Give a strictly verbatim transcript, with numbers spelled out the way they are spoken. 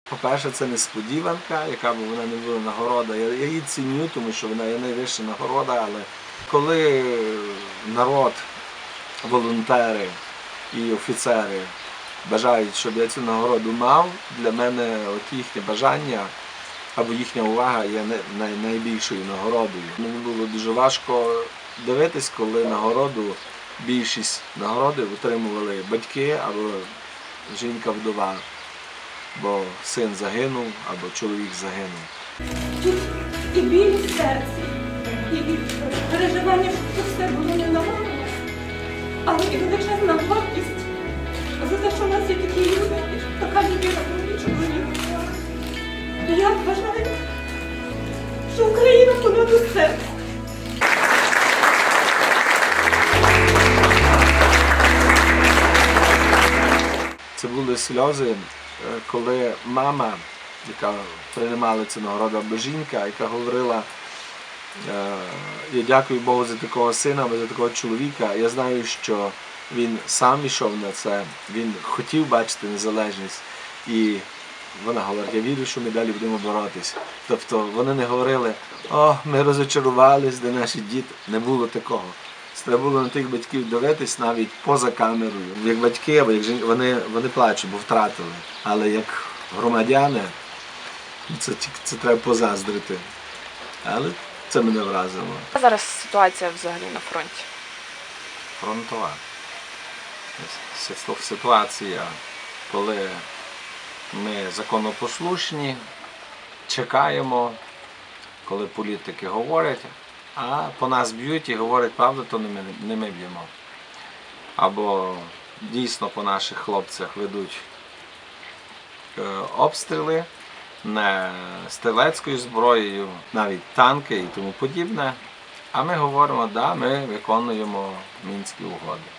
По-перше, це несподіванка, яка б вона не була нагорода. Я її ціню, тому що вона є найвища нагорода, але коли народ, волонтери і офіцери бажають, щоб я цю нагороду мав, для мене от їхнє бажання або їхня увага є найбільшою нагородою. Мені було дуже важко дивитись, коли нагороду, більшість нагороди отримували батьки або жінка-вдова, бо син загинув або чоловік загинув. Тут і біль в серці, і переживання, що це все було не нагорода, але і величезна гордість за те, що в нас є такі люди, така людина, мій чоловік. Я вважаю, що Україна понад усе. Це були сльози, коли мама, яка приймала цю нагороду, або жінка, яка говорила: я дякую Богу за такого сина, або за такого чоловіка. Я знаю, що він сам йшов на це, він хотів бачити незалежність. І вона говорить: я вірю, що ми далі будемо боротися. Тобто вони не говорили: о, ми розочарувались, де наші діти. Не було такого. Треба було на тих батьків дивитись навіть поза камерою. Як батьки, або як жінки, вони, вони плачуть, бо втратили. Але як громадяни, це, це треба позаздрити. Але це мене вразило. Яка зараз ситуація взагалі на фронті? Фронтова. Ситуація, коли ми законопослушні, чекаємо, коли політики говорять, а по нас б'ють і говорять правду, то не ми, не ми б'ємо. Або дійсно по наших хлопцях ведуть обстріли не стрілецькою зброєю, навіть танки і тому подібне. А ми говоримо: да, ми виконуємо Мінські угоди.